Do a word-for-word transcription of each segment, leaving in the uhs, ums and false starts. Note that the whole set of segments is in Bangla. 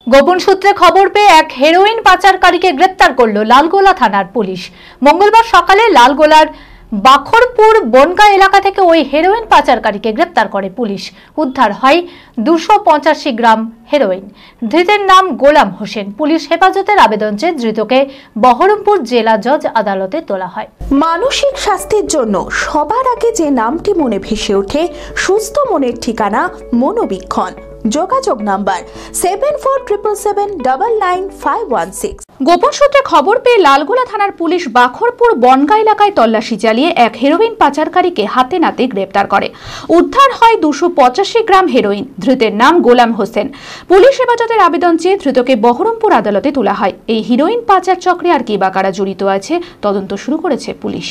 গোপন সূত্রে খবর পেয়ে এক হেরোইন পাচারকারীকে গ্রেপ্তার করল লালগোলা থানার পুলিশ। মঙ্গলবার সকালে লালগোলার বাখরপুর বনগাঁ এলাকা থেকে ওই হেরোইন পাচারকারীকে গ্রেপ্তার করে পুলিশ। উদ্ধার হয় দুশো পঁচাশি গ্রাম হেরোইন। ধৃতের নাম গোলাম হোসেন। পুলিশ হেফাজতের আবেদন চেয়ে ধৃতকে বহরমপুর জেলা জজ আদালতে তোলা হয়। মানসিক স্বাস্থ্যের জন্য সবার আগে যে নামটি মনে ভেসে ওঠে, সুস্থ মনের ঠিকানা মনোবীক্ষণ। যোগাযোগ number seven four triple seven double nine five one six. গোপন সূত্রে খবর পেয়ে লালগোলা থানার পুলিশ বাখরপুর বনগাঁ এলাকায় তল্লাশি চালিয়ে এক হেরোইন পাচারকারীকে হাতে নাতে গ্রেপ্তার করে। উদ্ধার হয় দুশো পঁচাশি গ্রাম হেরোইন। ধৃতের নাম গোলাম হোসেন। পুলিশ হেফাজতের আবেদন চেয়ে ধৃতকে বহরমপুর আদালতে তোলা হয়। এই হিরোইন পাচার চক্রে আর কি বা কারা জড়িত আছে তদন্ত শুরু করেছে পুলিশ।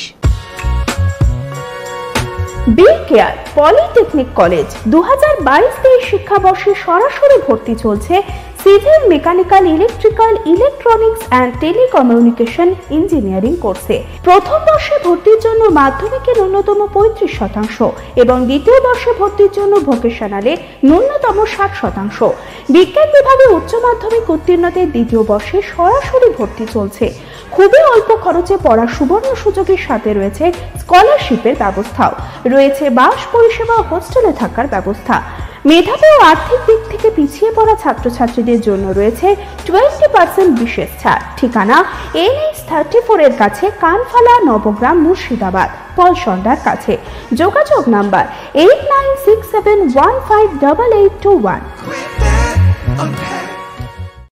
বি কেয়ার পলিটেকনিক কলেজ দু হাজার বাইশ তেইশ শিক্ষাবর্ষে সরাসরি ভর্তি চলছে civil, mechanical, electrical, electronics and telecommunication engineering কোর্সে। প্রথম বর্ষে ভর্তির জন্য মাধ্যমিকে ন্যূনতম পঁয়ত্রিশ শতাংশ এবং দ্বিতীয় বর্ষে ভর্তির জন্য ভোকেশনালে ন্যূনতম ষাট শতাংশ। বিজ্ঞান বিভাগে উচ্চ মাধ্যমিক উত্তীর্ণদের দ্বিতীয় বর্ষে সরাসরি ভর্তি চলছে। খুবই অল্প খরচে পড়ার সুবর্ণ সুযোগের সাথে রয়েছে স্কলারশিপের ব্যবস্থাও। রয়েছে বাস পরিষেবা ও হোস্টেলে থাকার ব্যবস্থা। মেধাবী ও আর্থিক দিক থেকে পিছিয়ে পড়া ছাত্রছাত্রীদের জন্য রয়েছে টোয়েন্টি পার্সেন্ট বিশেষ ছাড়। ঠিকানা এন এইচ থার্টি ফোর এর কাছে, কানফালা, নবগ্রাম, মুর্শিদাবাদ, পলসন্ডার কাছে। যোগাযোগ number eight nine six seven one five double eight two one.